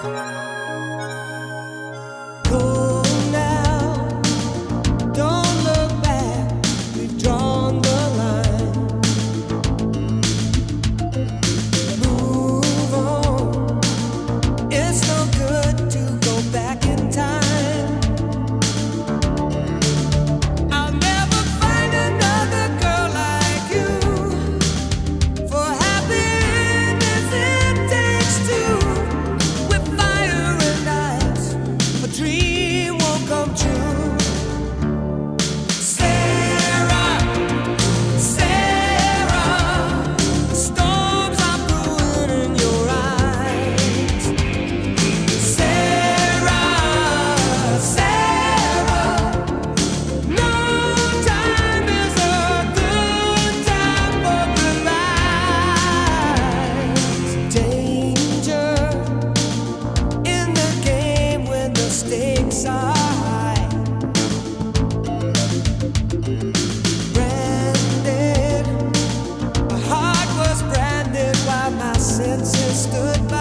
Go now, don't look back, we've drawn the line. Move on, it's no good to go back in time. I'll never find another girl like you. For happiness it takes two. With fire and ice, a dream won't come true. Sarah, Sarah, storms are brewing in your eyes. Sarah, Sarah, no time is a good time for goodbyes. Danger in the game when the stakes are high. Branded, my heart was branded while my senses stood by.